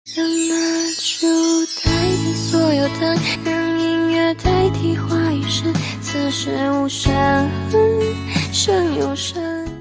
让蜡烛代替所有灯，让音乐代替话语声，此时无声胜有声。